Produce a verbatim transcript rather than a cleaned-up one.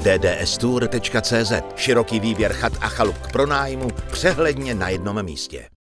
d d s tour tečka c z. Široký výběr chat a chalup k pronájmu přehledně na jednom místě.